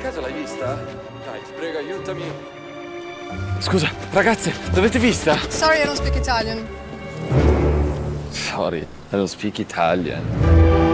caso l'hai vista? Dai, ti prego, aiutami. Scusa, ragazze, l'avete vista? Sorry, I don't speak Italian. Sorry, I don't speak Italian.